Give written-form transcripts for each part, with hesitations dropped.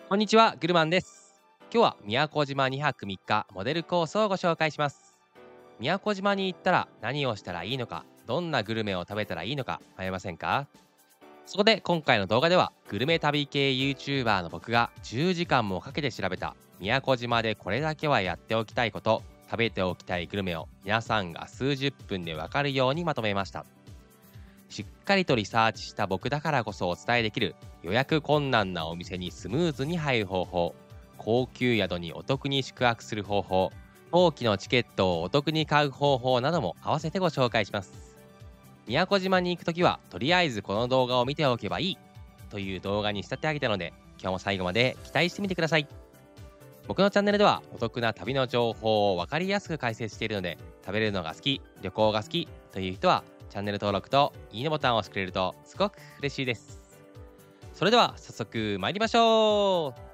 こんにちは、グルマンです。今日は宮古島2泊3日モデルコースをご紹介します。宮古島に行ったら何をしたらいいのか、どんなグルメを食べたらいいのか迷いませんか？そこで今回の動画では、グルメ旅系 YouTuber の僕が10時間もかけて調べた宮古島でこれだけはやっておきたいこと、食べておきたいグルメを皆さんが数十分でわかるようにまとめました。しっかりとリサーチした僕だからこそお伝えできる、予約困難なお店にスムーズに入る方法、高級宿にお得に宿泊する方法、飛行機のチケットをお得に買う方法なども合わせてご紹介します。宮古島に行くときはとりあえずこの動画を見ておけばいいという動画に仕立て上げたので、今日も最後まで期待してみてください。僕のチャンネルではお得な旅の情報を分かりやすく解説しているので、食べるのが好き、旅行が好きという人はチャンネル登録といいねボタンを押してくれるとすごく嬉しいです。それでは早速参りましょう。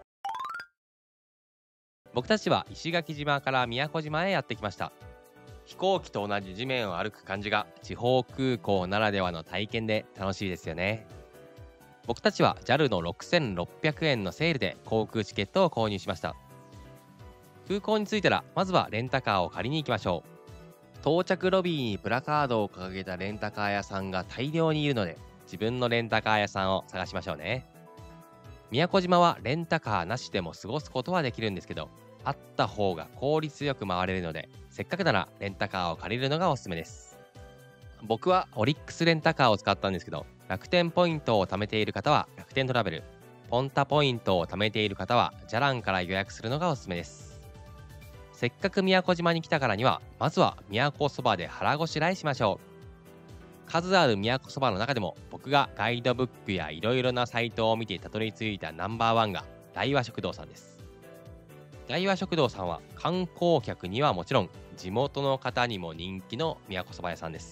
僕たちは石垣島から宮古島へやってきました。飛行機と同じ地面を歩く感じが地方空港ならではの体験で楽しいですよね。僕たちは JAL の6600円のセールで航空チケットを購入しました。空港に着いたらまずはレンタカーを借りに行きましょう。到着ロビーにプラカードを掲げたレンタカー屋さんが大量にいるので、自分のレンタカー屋さんを探しましょうね。宮古島はレンタカーなしでも過ごすことはできるんですけど、あった方が効率よく回れるので、せっかくならレンタカーを借りるのがおすすめです。僕はオリックスレンタカーを使ったんですけど、楽天ポイントを貯めている方は楽天トラベル、ポンタポイントを貯めている方はじゃらんから予約するのがおすすめです。せっかく宮古島に来たからには、まずは宮古そばで腹ごしらえしましょう。数ある宮古そばの中でも、僕がガイドブックやいろいろなサイトを見てたどり着いたナンバーワンが大和食堂さんです。大和食堂さんは観光客にはもちろん、地元の方にも人気の宮古そば屋さんです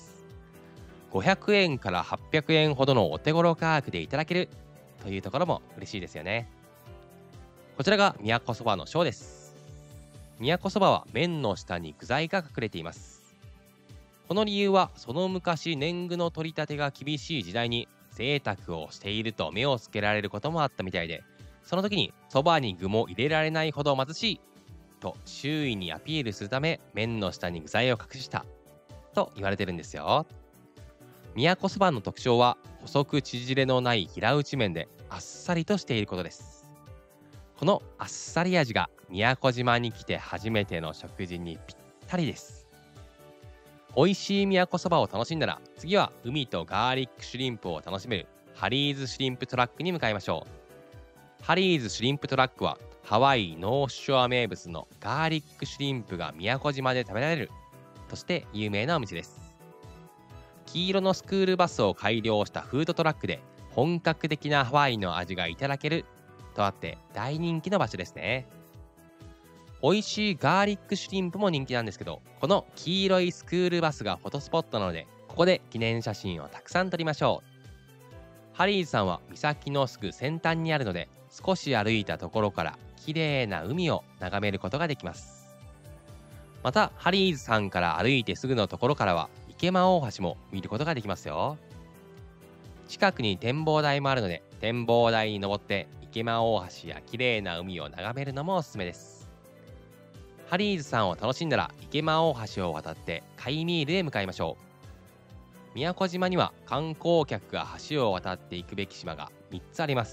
。500円から800円ほどのお手頃価格でいただけるというところも嬉しいですよね。こちらが宮古そばのショーです。宮古そばは麺の下に具材が隠れています。この理由は、その昔年貢の取り立てが厳しい時代に贅沢をしていると目をつけられることもあったみたいで、その時にそばに具も入れられないほど貧しいと周囲にアピールするため、麺の下に具材を隠したと言われてるんですよ。宮古そばの特徴は、細く縮れのない平打ち麺であっさりとしていることです。このあっさり味が宮古島に来て初めての食事にぴったりです。美味しい宮古そばを楽しんだら、次は海とガーリックシュリンプを楽しめるハリーズシュリンプトラックに向かいましょう。ハリーズシュリンプトラックはハワイノースショア名物のガーリックシュリンプが宮古島で食べられるとして有名なお店です。黄色のスクールバスを改良したフードトラックで本格的なハワイの味がいただけるとあって大人気の場所ですね。美味しいガーリックシュリンプも人気なんですけど、この黄色いスクールバスがフォトスポットなので、ここで記念写真をたくさん撮りましょう。ハリーズさんは岬のすぐ先端にあるので、少し歩いたところから綺麗な海を眺めることができます。またハリーズさんから歩いてすぐのところからは池間大橋も見ることができますよ。近くに展望台もあるので、展望台に登って池間大橋や綺麗な海を眺めるのもおすすめです。ハリーズさんを楽しんだら池間大橋を渡ってカイミールへ向かいましょう。宮古島には観光客が橋を渡っていくべき島が3つあります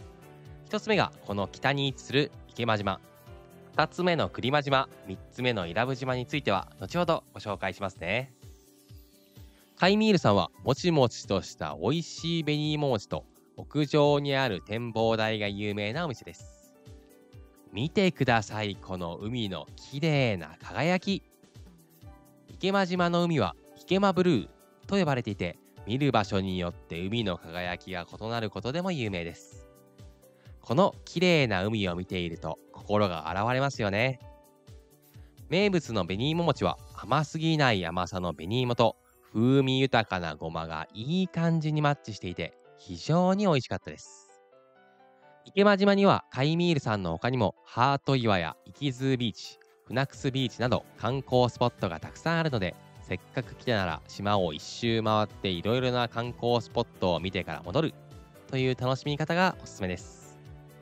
。1つ目がこの北に位置する池間島、2つ目の栗間島、3つ目の伊良部島については後ほどご紹介しますね。カイミールさんはもちもちとした美味しい紅芋餅と屋上にある展望台が有名なお店です。見てください、この海の綺麗な輝き。池間島の海は池間ブルーと呼ばれていて、見る場所によって海の輝きが異なることでも有名です。この綺麗な海を見ていると心が洗われますよね。名物の紅芋餅は甘すぎない甘さの紅芋と風味豊かなごまがいい感じにマッチしていて、非常に美味しかったです。池間島にはカイミールさんの他にもハート岩やイキズービーチ、フナクスビーチなど観光スポットがたくさんあるので、せっかく来たなら島を一周回っていろいろな観光スポットを見てから戻るという楽しみ方がおすすめです。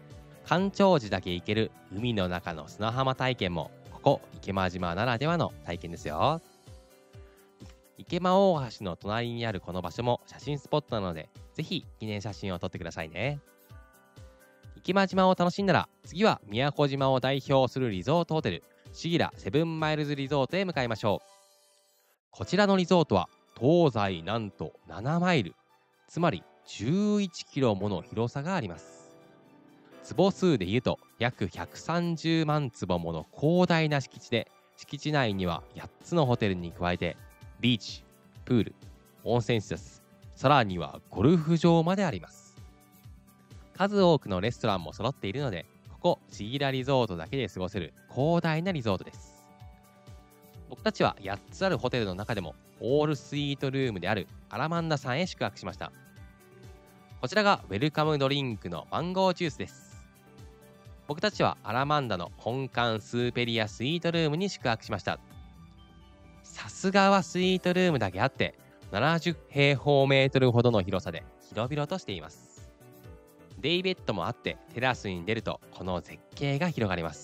干潮時だけ行ける海の中の砂浜体験もここ池間島ならではの体験ですよ。池間大橋の隣にあるこの場所も写真スポットなので、ぜひ記念写真を撮ってくださいね。池間島を楽しんだら、次は宮古島を代表するリゾートホテル、シギラセブンマイルズリゾートへ向かいましょう。こちらのリゾートは東西なんと7マイル、つまり11キロもの広さがあります。坪数でいうと約130万坪もの広大な敷地で、敷地内には8つのホテルに加えてビーチ、プール、温泉施設、さらにはゴルフ場まであります。数多くのレストランも揃っているので、ここシギラリゾートだけで過ごせる広大なリゾートです。僕たちは8つあるホテルの中でもオールスイートルームであるアラマンダさんへ宿泊しました。こちらがウェルカムドリンクのマンゴージュースです。僕たちはアラマンダの本館スーペリアスイートルームに宿泊しました。さすがはスイートルームだけあって70平方メートルほどの広さで広々としています。デイベッドもあってテラスに出るとこの絶景が広がります。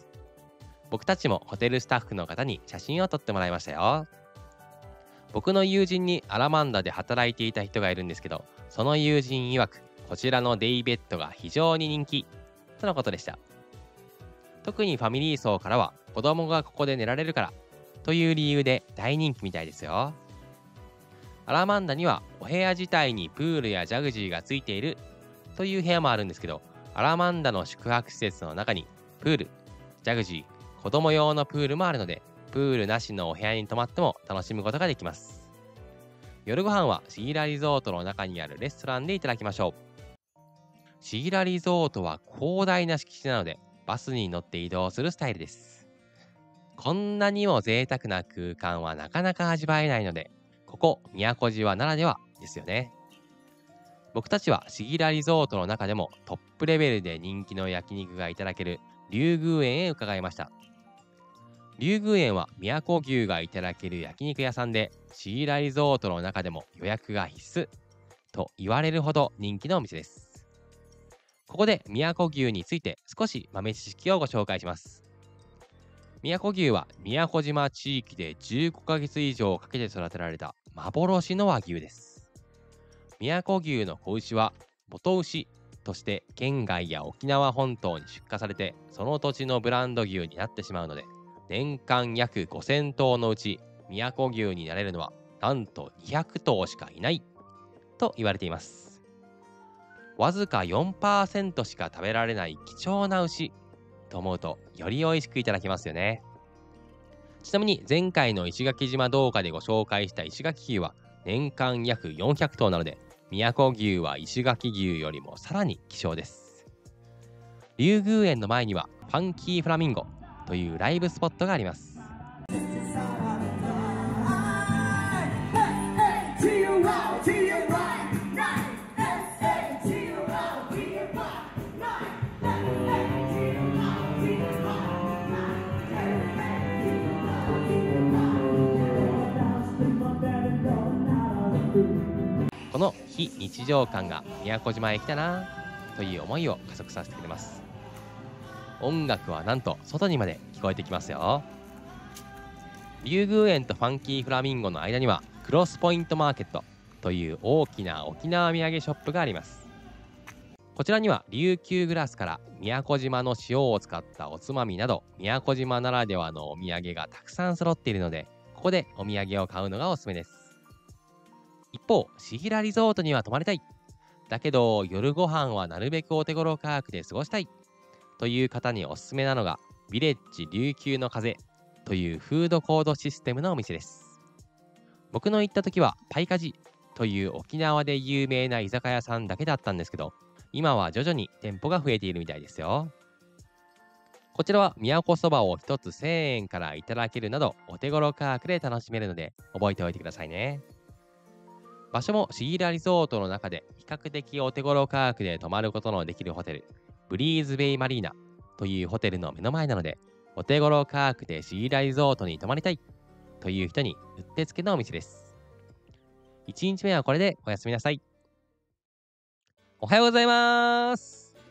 僕たちもホテルスタッフの方に写真を撮ってもらいましたよ。僕の友人にアラマンダで働いていた人がいるんですけど、その友人曰くこちらのデイベッドが非常に人気とのことでした。特にファミリー層からは子供がここで寝られるからという理由で大人気みたいですよ。アラマンダにはお部屋自体にプールやジャグジーがついているという部屋もあるんですけど、アラマンダの宿泊施設の中にプール、ジャグジー、子供用のプールもあるので、プールなしのお部屋に泊まっても楽しむことができます。夜ご飯はシギラリゾートの中にあるレストランでいただきましょう。シギラリゾートは広大な敷地なので、バスに乗って移動するスタイルです。こんなにも贅沢な空間はなかなか味わえないので、ここ宮古島ならではですよね。僕たちはシギラリゾートの中でもトップレベルで人気の焼肉がいただける龍宮園へ伺いました。龍宮園は宮古牛がいただける焼肉屋さんで、シギラリゾートの中でも予約が必須と言われるほど人気のお店です。ここで宮古牛について少し豆知識をご紹介します。宮古牛は宮古島地域で15ヶ月以上かけて育てられた幻の和牛です。宮古牛の子牛は元牛として県外や沖縄本島に出荷されて、その土地のブランド牛になってしまうので、年間約5000頭のうち宮古牛になれるのはなんと200頭しかいないと言われています。わずか 4% しか食べられない貴重な牛と思うと、より美味しくいただけますよね。ちなみに前回の石垣島動画でご紹介した石垣牛は年間約400頭なので、宮古牛は石垣牛よりもさらに希少です。龍宮園の前にはファンキーフラミンゴというライブスポットがあります。この非日常感が宮古島へ来たなという思いを加速させてくれます。音楽はなんと外にまで聞こえてきますよ。龍宮園とファンキーフラミンゴの間にはクロスポイントマーケットという大きな沖縄土産ショップがあります。こちらには琉球グラスから宮古島の塩を使ったおつまみなど、宮古島ならではのお土産がたくさん揃っているので、ここでお土産を買うのがおすすめです。一方、シギラリゾートには泊まりたい。だけど夜ご飯はなるべくお手頃価格で過ごしたいという方におすすめなのが、ヴィレッジ琉球の風というフードコードシステムのお店です。僕の行った時はパイカジという沖縄で有名な居酒屋さんだけだったんですけど、今は徐々に店舗が増えているみたいですよ。こちらは宮古そばを1つ1000円からいただけるなど、お手頃価格で楽しめるので覚えておいてくださいね。場所もシギラリゾートの中で比較的お手頃価格で泊まることのできるホテル、ブリーズベイマリーナというホテルの目の前なので、お手頃価格でシギラリゾートに泊まりたいという人にうってつけのお店です。1日目はこれでおやすみなさい。おはようございます。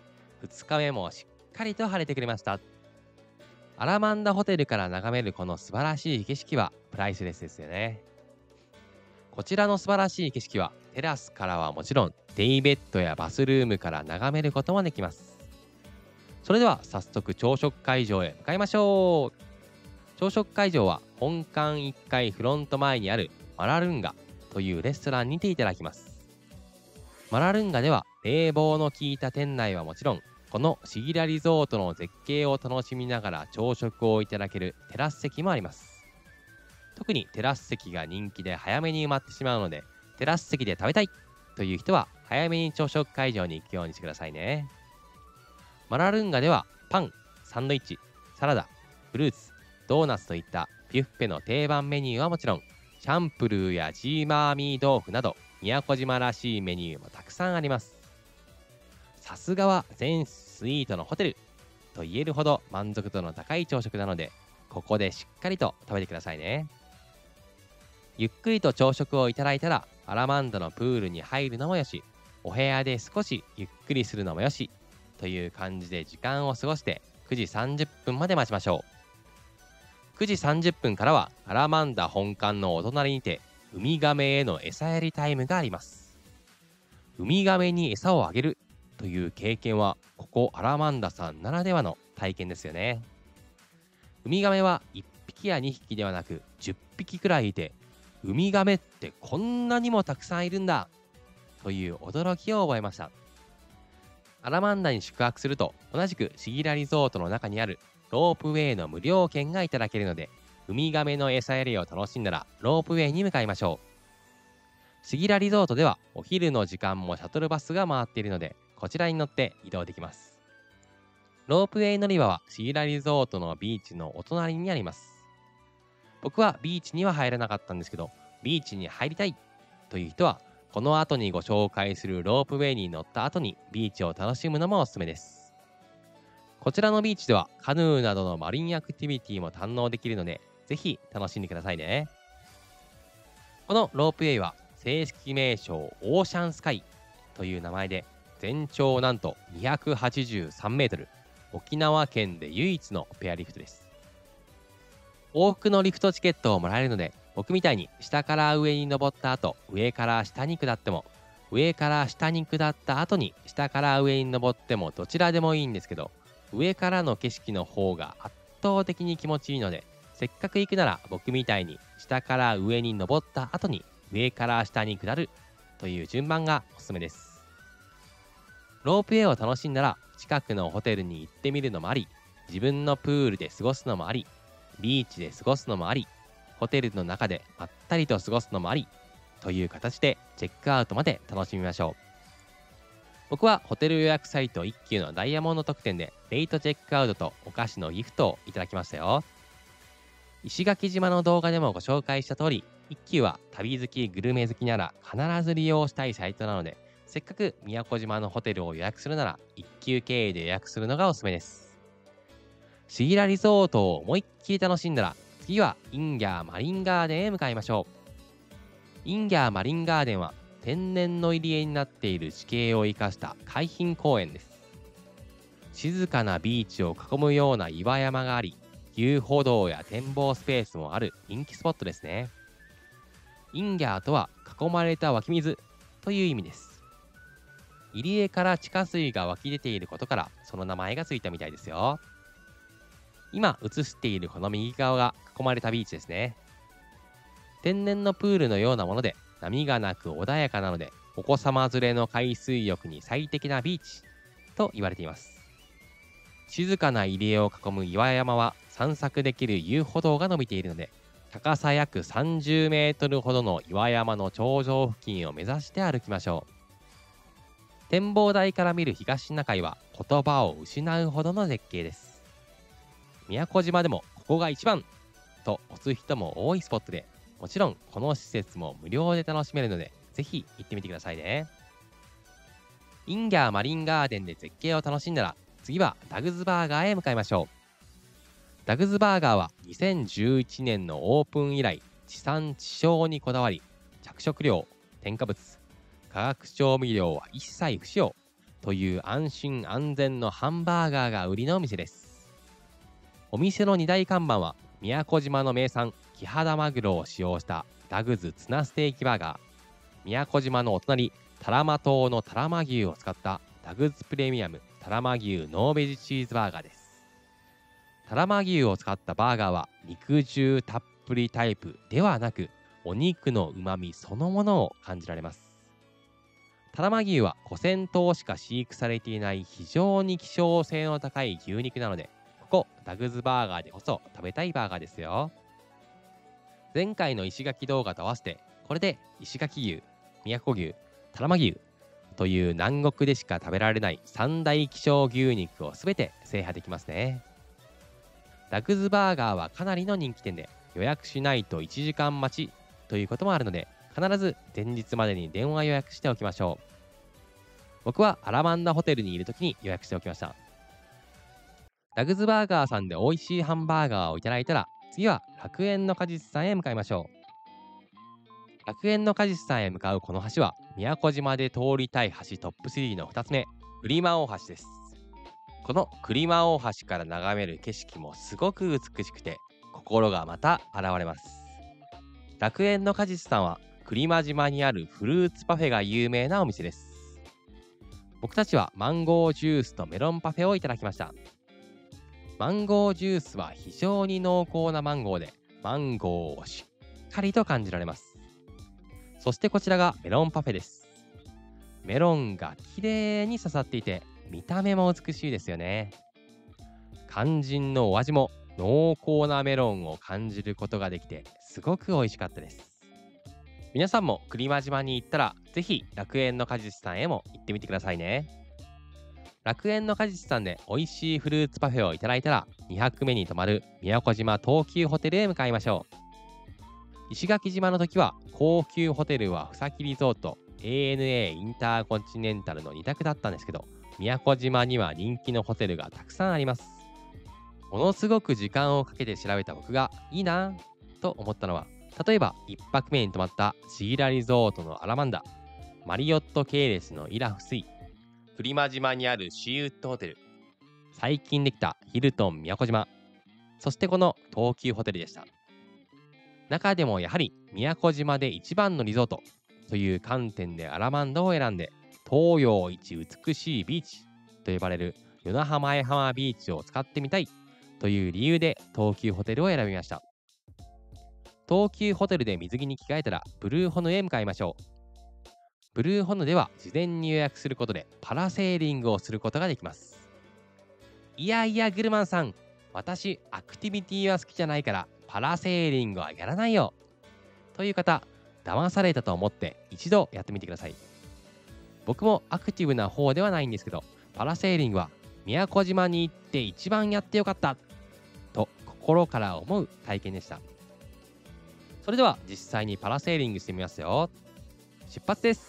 2日目もしっかりと晴れてくれました。アラマンダホテルから眺めるこの素晴らしい景色はプライスレスですよね。こちらの素晴らしい景色はテラスからはもちろんデイベッドやバスルームから眺めることもできます。それでは早速朝食会場へ向かいましょう。朝食会場は本館1階フロント前にあるマラルンガというレストランにていただきます。マラルンガでは冷房の効いた店内はもちろん、このシギラリゾートの絶景を楽しみながら朝食をいただけるテラス席もあります。特にテラス席が人気で早めに埋まってしまうので、テラス席で食べたいという人は早めに朝食会場に行くようにしてくださいね。マラルンガではパン、サンドイッチ、サラダ、フルーツ、ドーナツといったビュッフェの定番メニューはもちろん、チャンプルーやジーマーミー豆腐など宮古島らしいメニューもたくさんあります。さすがは全スイートのホテルと言えるほど満足度の高い朝食なので、ここでしっかりと食べてくださいね。ゆっくりと朝食をいただいたらアラマンダのプールに入るのもよし、お部屋で少しゆっくりするのもよしという感じで時間を過ごして9時30分まで待ちましょう。9時30分からはアラマンダ本館のお隣にてウミガメへの餌やりタイムがあります。ウミガメに餌をあげるという経験はここアラマンダさんならではの体験ですよね。ウミガメは1匹や2匹ではなく10匹くらいいて、ウミガメってこんなにもたくさんいるんだという驚きを覚えました。アラマンダに宿泊すると同じくシギラリゾートの中にあるロープウェイの無料券がいただけるので、ウミガメの餌やりを楽しんだらロープウェイに向かいましょう。シギラリゾートではお昼の時間もシャトルバスが回っているので、こちらに乗って移動できます。ロープウェイ乗り場はシギラリゾートのビーチのお隣にあります。僕はビーチには入らなかったんですけど、ビーチに入りたいという人はこの後にご紹介するロープウェイに乗った後にビーチを楽しむのもおすすめです。こちらのビーチではカヌーなどのマリンアクティビティも堪能できるので、ぜひ楽しんでくださいね。このロープウェイは正式名称オーシャンスカイという名前で、全長なんと283メートル、沖縄県で唯一のペアリフトです。往復のリフトチケットをもらえるので、僕みたいに下から上に登った後上から下に下っても、上から下に下った後に下から上に登ってもどちらでもいいんですけど、上からの景色の方が圧倒的に気持ちいいので、せっかく行くなら僕みたいに下から上に登った後に上から下に下るという順番がおすすめです。ロープウェイを楽しんだら近くのホテルに行ってみるのもあり、自分のプールで過ごすのもあり、ビーチで過ごすのもあり、ホテルの中でまったりと過ごすのもありという形でチェックアウトまで楽しみましょう。僕はホテル予約サイト一休のダイヤモンド特典でレイトチェックアウトとお菓子のギフトをいただきましたよ。石垣島の動画でもご紹介した通り、一休は旅好きグルメ好きなら必ず利用したいサイトなので、せっかく宮古島のホテルを予約するなら一休経由で予約するのがおすすめです。シギラリゾートを思いっきり楽しんだら、次はインギャーマリンガーデンへ向かいましょう。インギャーマリンガーデンは天然の入り江になっている地形を生かした海浜公園です。静かなビーチを囲むような岩山があり、遊歩道や展望スペースもある人気スポットですね。インギャーとは囲まれた湧き水という意味です。入り江から地下水が湧き出ていることからその名前がついたみたいですよ。今映しているこの右側が囲まれたビーチですね。天然のプールのようなもので波がなく穏やかなので、お子様連れの海水浴に最適なビーチと言われています。静かな入り江を囲む岩山は散策できる遊歩道が伸びているので、高さ約30メートルほどの岩山の頂上付近を目指して歩きましょう。展望台から見る東シナ海は言葉を失うほどの絶景です。宮古島でもここが一番と推す人も多いスポットで、もちろんこの施設も無料で楽しめるので、ぜひ行ってみてくださいね。インギャーマリンガーデンで絶景を楽しんだら、次はダグズバーガーへ向かいましょう。ダグズバーガーは2011年のオープン以来、地産地消にこだわり、着色料、添加物、化学調味料は一切不使用、 という安心安全のハンバーガーが売りのお店です。お店の2大看板は宮古島の名産キハダマグロを使用したダグズツナステーキバーガー、宮古島のお隣多良間島の多良間牛を使ったダグズプレミアム多良間牛ノーベジチーズバーガーです。多良間牛を使ったバーガーは肉汁たっぷりタイプではなく、お肉の旨味そのものを感じられます。多良間牛は5000頭しか飼育されていない非常に希少性の高い牛肉なので、ここダグズバーガーでこそ食べたいバーガーですよ。前回の石垣動画と合わせて、これで石垣牛、宮古牛、多良間牛という南国でしか食べられない三大希少牛肉をすべて制覇できますね。ダグズバーガーはかなりの人気店で、予約しないと1時間待ちということもあるので、必ず前日までに電話予約しておきましょう。僕はアラマンダホテルにいるときに予約しておきました。ダグズバーガーさんで美味しいハンバーガーをいただいたら、次は楽園の果実さんへ向かいましょう。楽園の果実さんへ向かうこの橋は、宮古島で通りたい橋トップ3の2つ目、栗間大橋です。この栗間大橋から眺める景色もすごく美しくて、心がまた現れます。楽園の果実さんは栗間島にあるフルーツパフェが有名なお店です。僕たちはマンゴージュースとメロンパフェをいただきました。マンゴージュースは非常に濃厚なマンゴーで、マンゴーをしっかりと感じられます。そしてこちらがメロンパフェです。メロンが綺麗に刺さっていて、見た目も美しいですよね。肝心のお味も濃厚なメロンを感じることができて、すごく美味しかったです。皆さんも栗間島に行ったら、ぜひ楽園の果実さんへも行ってみてくださいね。楽園の果実さんで美味しいフルーツパフェをいただいたら、2泊目に泊まる宮古島東急ホテルへ向かいましょう。石垣島の時は高級ホテルはふさきリゾート ANA インターコンチネンタルの2択だったんですけど、宮古島には人気のホテルがたくさんあります。ものすごく時間をかけて調べた僕がいいなと思ったのは、例えば1泊目に泊まったシーラリゾートのアラマンダ、マリオット系列のイラフスイ、栗間島にあるシーウッドホテル、最近できたヒルトン宮古島、そしてこの東急ホテルでした。中でもやはり宮古島で一番のリゾートという観点でアラマンダを選んで、東洋一美しいビーチと呼ばれる与那浜前浜ビーチを使ってみたいという理由で東急ホテルを選びました。東急ホテルで水着に着替えたらブルーホヌへ向かいましょう。ブルーホヌでは事前に予約することでパラセーリングをすることができます。いやいやグルマンさん、私アクティビティは好きじゃないからパラセーリングはやらないよという方、騙されたと思って一度やってみてください。僕もアクティブな方ではないんですけど、パラセーリングは宮古島に行って一番やってよかったと心から思う体験でした。それでは実際にパラセーリングしてみますよ。出発です。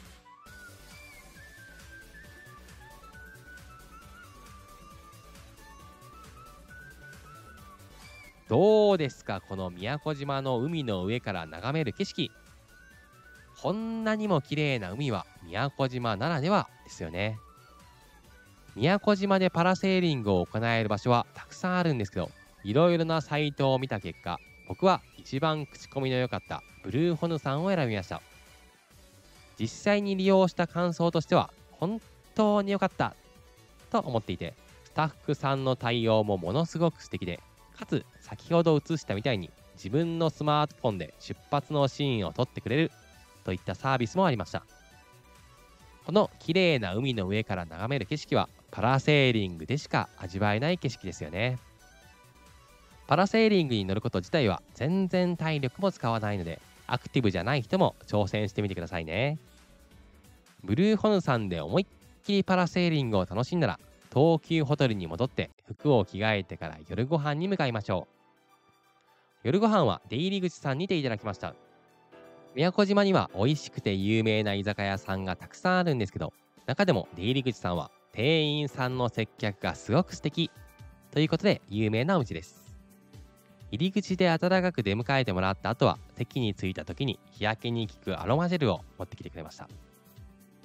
どうですか、この宮古島の海の上から眺める景色。こんなにも綺麗な海は宮古島ならではですよね。宮古島でパラセーリングを行える場所はたくさんあるんですけど、いろいろなサイトを見た結果、僕は一番口コミの良かったブルーホヌさんを選びました。実際に利用した感想としては、本当に良かったと思っていて、スタッフさんの対応もものすごく素敵で、かつ先ほど映したみたいに自分のスマートフォンで出発のシーンを撮ってくれるといったサービスもありました。この綺麗な海の上から眺める景色はパラセーリングでしか味わえない景色ですよね。パラセーリングに乗ること自体は全然体力も使わないので、アクティブじゃない人も挑戦してみてくださいね。ブルーホヌさんで思いっきりパラセーリングを楽しんだら、東急ホテルに戻って服を着替えてから夜ご飯に向かいましょう。夜ご飯は出入り口さんにていただきました。宮古島には美味しくて有名な居酒屋さんがたくさんあるんですけど、中でも出入り口さんは店員さんの接客がすごく素敵ということで有名なお店です。入り口で温かく出迎えてもらった後は、席に着いた時に日焼けに効くアロマジェルを持ってきてくれました。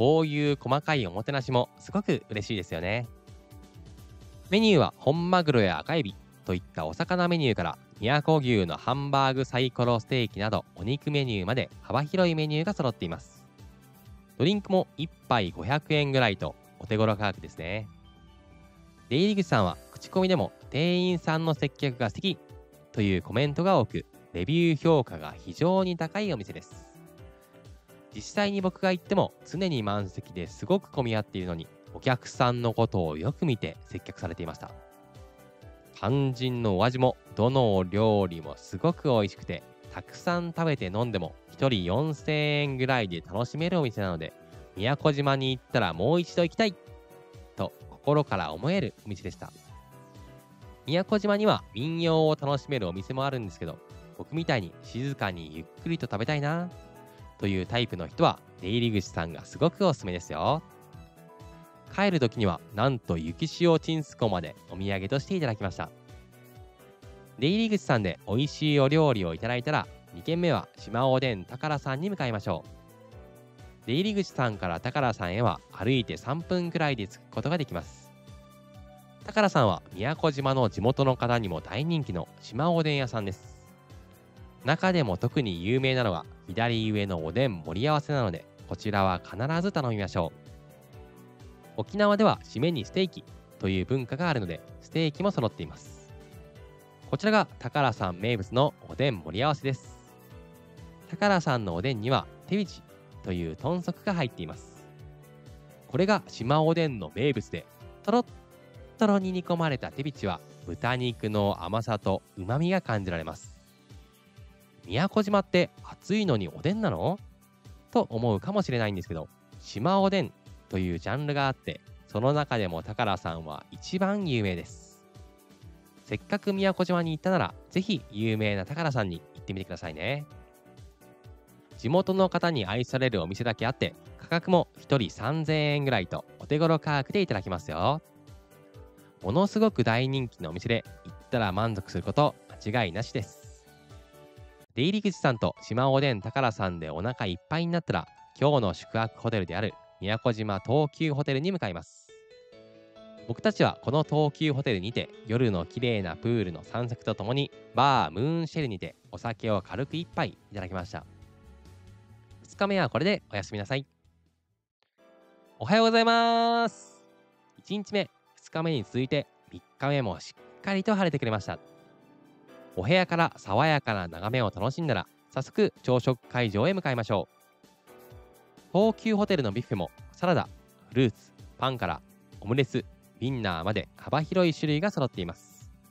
こういう細かいおもてなしもすごく嬉しいですよね。メニューは本マグロや赤エビといったお魚メニューから、宮古牛のハンバーグサイコロステーキなどお肉メニューまで幅広いメニューが揃っています。ドリンクも1杯500円ぐらいとお手頃価格ですね。出入り口さんは口コミでも店員さんの接客が素敵というコメントが多く、レビュー評価が非常に高いお店です。実際に僕が行っても常に満席ですごく混み合っているのに、お客さんのことをよく見て接客されていました。肝心のお味もどのお料理もすごく美味しくて、たくさん食べて飲んでも1人4000円ぐらいで楽しめるお店なので、宮古島に行ったらもう一度行きたいと心から思えるお店でした。宮古島には民謡を楽しめるお店もあるんですけど、僕みたいに静かにゆっくりと食べたいなというタイプの人は出入り口さんがすごくおすすめですよ。帰る時にはなんと雪塩ちんすこまでお土産としていただきました。出入り口さんで美味しいお料理をいただいたら、2軒目は島おでんたからさんに向かいましょう。出入り口さんからたからさんへは歩いて3分くらいで着くことができます。たからさんは宮古島の地元の方にも大人気の島おでん屋さんです。中でも特に有名なのは左上のおでん盛り合わせなので、こちらは必ず頼みましょう。沖縄では締めにステーキという文化があるので、ステーキも揃っています。こちらがたからさん名物のおでん盛り合わせです。たからさんのおでんには手びちという豚足が入っています。これが島おでんの名物で、とろっとろに煮込まれた手びちは豚肉の甘さと旨味が感じられます。宮古島って暑いのにおでんなのと思うかもしれないんですけど、島おでんというジャンルがあって、その中でもたからさんは一番有名です。せっかく宮古島に行ったなら、ぜひ有名なたからさんに行ってみてくださいね。地元の方に愛されるお店だけあって、価格も1人3000円ぐらいとお手頃価格でいただきますよ。ものすごく大人気のお店で、行ったら満足すること間違いなしです。出入り口さんと島おでんたからさんでお腹いっぱいになったら、今日の宿泊ホテルである宮古島東急ホテルに向かいます。僕たちはこの東急ホテルにて、夜の綺麗なプールの散策とともにバームーンシェルにてお酒を軽く一杯いただきました。2日目はこれでおやすみなさい。おはようございます。1日目2日目に続いて3日目もしっかりと晴れてくれました。お部屋から爽やかな眺めを楽しんだら、早速朝食会場へ向かいましょう。東急ホテルのビュッフェもサラダ、フルーツ、パンからオムレツ、ウィンナーまで幅広い種類が揃っています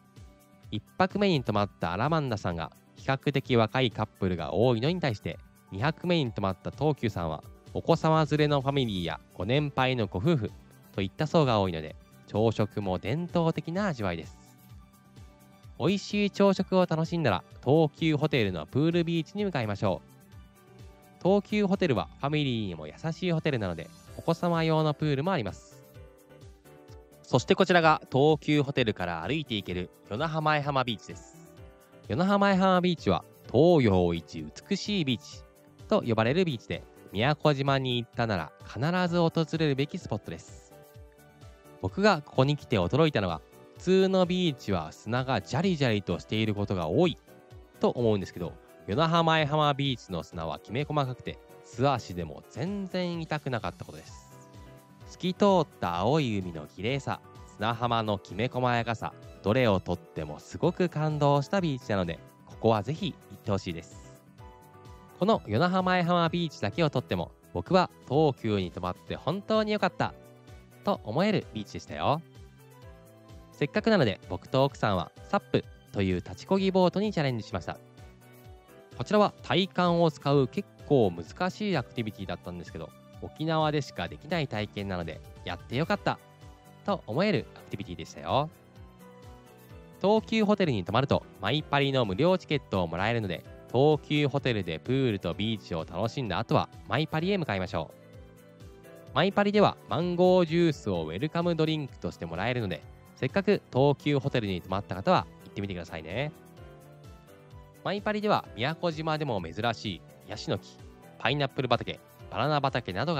。1泊目に泊まったアラマンダさんが比較的若いカップルが多いのに対して、2泊目に泊まった東急さんはお子様連れのファミリーやご年配のご夫婦といった層が多いので、朝食も伝統的な味わいです。美味しい朝食を楽しんだら、東急ホテルのプールビーチに向かいましょう。東急ホテルはファミリーにも優しいホテルなので、お子様用のプールもあります。そしてこちらが東急ホテルから歩いて行ける与那覇前浜ビーチです。与那覇前浜ビーチは東洋一美しいビーチと呼ばれるビーチで、宮古島に行ったなら必ず訪れるべきスポットです。僕がここに来て驚いたのは、普通のビーチは砂がジャリジャリとしていることが多いと思うんですけど、与那覇前浜ビーチの砂はきめ細かくて、素足でも全然痛くなかったことです。透き通った青い海の綺麗さ、砂浜のきめ細やかさ、どれをとってもすごく感動したビーチなので、ここはぜひ行ってほしいです。この与那覇前浜ビーチだけをとっても、僕は東急に泊まって本当に良かったと思えるビーチでしたよ。せっかくなので僕と奥さんはサップという立ちこぎボートにチャレンジしました。こちらは体幹を使う結構難しいアクティビティだったんですけど、沖縄でしかできない体験なのでやってよかったと思えるアクティビティでしたよ。東急ホテルに泊まるとマイパリの無料チケットをもらえるので、東急ホテルでプールとビーチを楽しんだ後はマイパリへ向かいましょう。マイパリではマンゴージュースをウェルカムドリンクとしてもらえるので、せっかく東急ホテルに泊まった方は行ってみてくださいね。マイパリでは宮古島でも珍しいヤシの木、パイナップル畑、バナナ畑などがあり、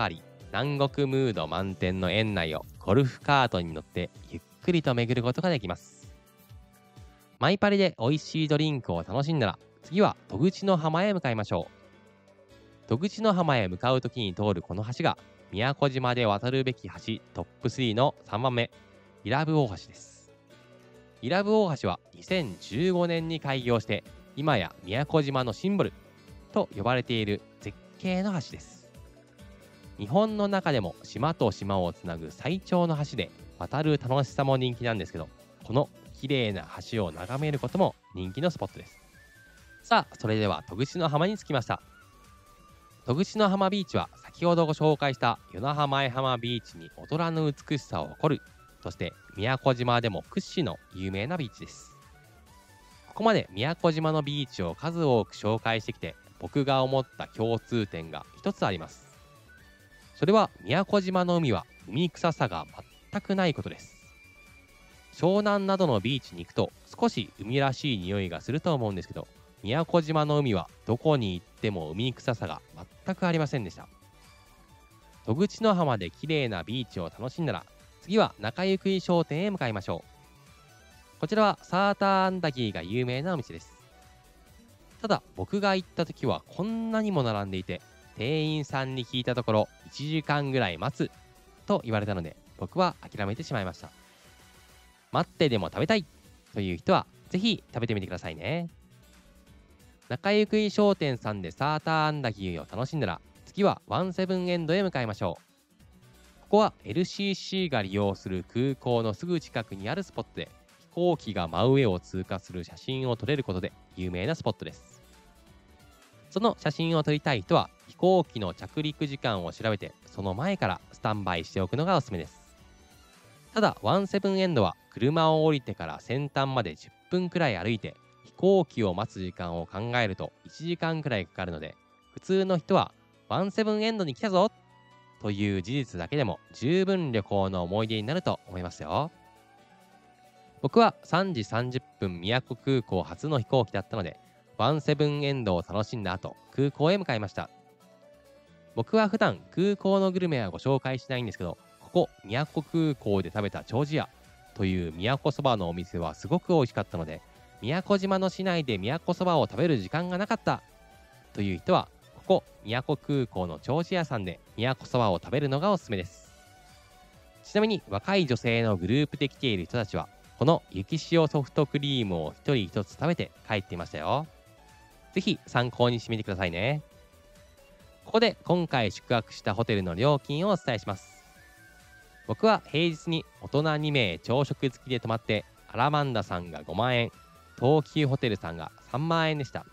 南国ムード満点の園内をゴルフカートに乗ってゆっくりと巡ることができます。マイパリで美味しいドリンクを楽しんだら、次は戸口の浜へ向かいましょう。戸口の浜へ向かう時に通るこの橋が、宮古島で渡るべき橋トップ3の3番目、伊良部大橋です。伊良部大橋は2015年に開業して、今や宮古島のシンボルと呼ばれている絶景の橋です。日本の中でも島と島をつなぐ最長の橋で、渡る楽しさも人気なんですけど、この綺麗な橋を眺めることも人気のスポットです。さあ、それでは戸口の浜に着きました。戸口の浜ビーチは先ほどご紹介した与那覇前浜ビーチに劣らぬ美しさを誇るとして宮古島でも屈指の有名なビーチです。ここまで宮古島のビーチを数多く紹介してきて、僕が思った共通点が一つあります。それは宮古島の海は海臭さが全くないことです。湘南などのビーチに行くと少し海らしい匂いがすると思うんですけど、宮古島の海はどこに行っても海臭さが全くありませんでした。戸口の浜で綺麗なビーチを楽しんだら、次は中ゆくい商店へ向かいましょう。こちらはサーターアンダギーが有名なお店です。ただ僕が行った時はこんなにも並んでいて、店員さんに聞いたところ1時間ぐらい待つと言われたので、僕は諦めてしまいました。待ってでも食べたいという人はぜひ食べてみてくださいね。中ゆくい商店さんでサーターアンダギーを楽しんだら、次はワンセブンエンドへ向かいましょう。ここは LCC が利用する空港のすぐ近くにあるスポットで、飛行機が真上を通過する写真を撮れることで有名なスポットです。その写真を撮りたい人は飛行機の着陸時間を調べて、その前からスタンバイしておくのがおすすめです。ただワンセブンエンドは車を降りてから先端まで10分くらい歩いて、飛行機を待つ時間を考えると1時間くらいかかるので、普通の人はワンセブンエンドに来たぞという事実だけでも十分旅行の思い出になると思いますよ。僕は3時30分宮古空港初の飛行機だったので、ワンセブンエンドを楽しんだ後空港へ向かいました。僕は普段空港のグルメはご紹介しないんですけど、ここ宮古空港で食べた丁子屋という宮古そばのお店はすごく美味しかったので、宮古島の市内で宮古そばを食べる時間がなかったという人は、ここ宮古空港の丁子屋さんで宮古そばを食べるのがおすすめです。ちなみに若い女性のグループで来ている人たちは、この雪塩ソフトクリームを一人一つ食べて帰っていましたよ。ぜひ参考にしてみてくださいね。ここで今回宿泊したホテルの料金をお伝えします。僕は平日に大人2名朝食付きで泊まって、アラマンダさんが5万円、東急ホテルさんが3万円でした。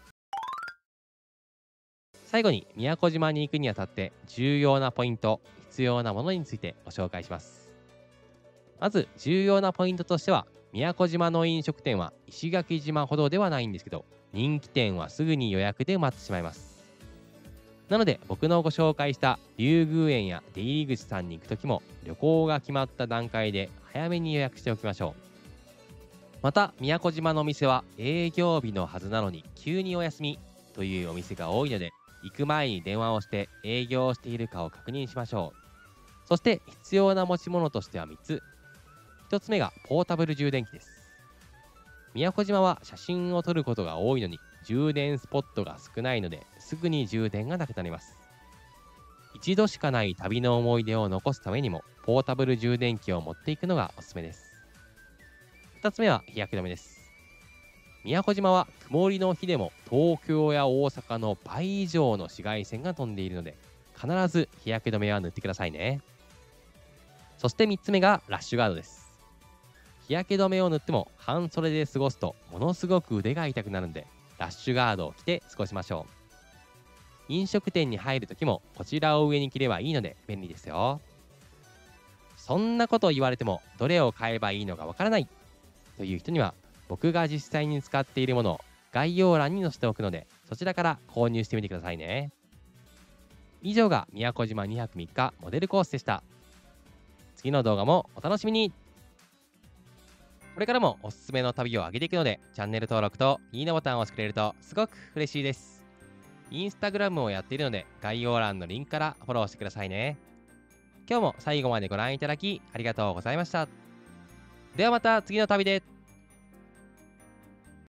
最後に宮古島に行くにあたって重要なポイント、必要なものについてご紹介します。まず重要なポイントとしては、宮古島の飲食店は石垣島ほどではないんですけど、人気店はすぐに予約で埋まってしまいます。なので僕のご紹介した竜宮園や出入り口さんに行くときも、旅行が決まった段階で早めに予約しておきましょう。また宮古島のお店は営業日のはずなのに急にお休みというお店が多いので、行く前に電話をして営業しているかを確認しましょう。そして必要な持ち物としては3つ。1つ目がポータブル充電器です。宮古島は写真を撮ることが多いのに充電スポットが少ないので、すぐに充電がなくなります。一度しかない旅の思い出を残すためにもポータブル充電器を持っていくのがおすすめです。2つ目は日焼け止めです。宮古島は曇りの日でも東京や大阪の倍以上の紫外線が飛んでいるので、必ず日焼け止めは塗ってくださいね。そして3つ目がラッシュガードです。日焼け止めを塗っても半袖で過ごすとものすごく腕が痛くなるので、ラッシュガードを着て過ごしましょう。飲食店に入るときもこちらを上に着ればいいので便利ですよ。そんなことを言われてもどれを買えばいいのかわからないという人には、僕が実際に使っているものを概要欄に載せておくので、そちらから購入してみてくださいね。以上が宮古島2泊3日モデルコースでした。次の動画もお楽しみに。これからもおすすめの旅を上げていくので、チャンネル登録といいねボタンを押してくれるとすごく嬉しいです。インスタグラムをやっているので、概要欄のリンクからフォローしてくださいね。 今日も最後までご覧いただきありがとうございました。ではまた次の旅で。